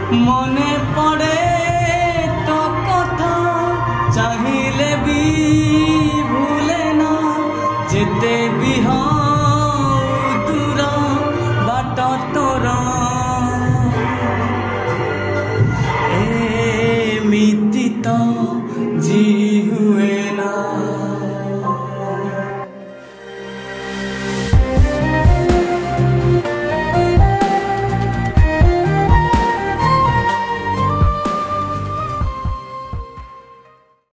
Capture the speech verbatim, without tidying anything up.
मने पड़े तो कथा चाहिए भी भूले ना जेते भी हो दूर बाट तोर एमिति तो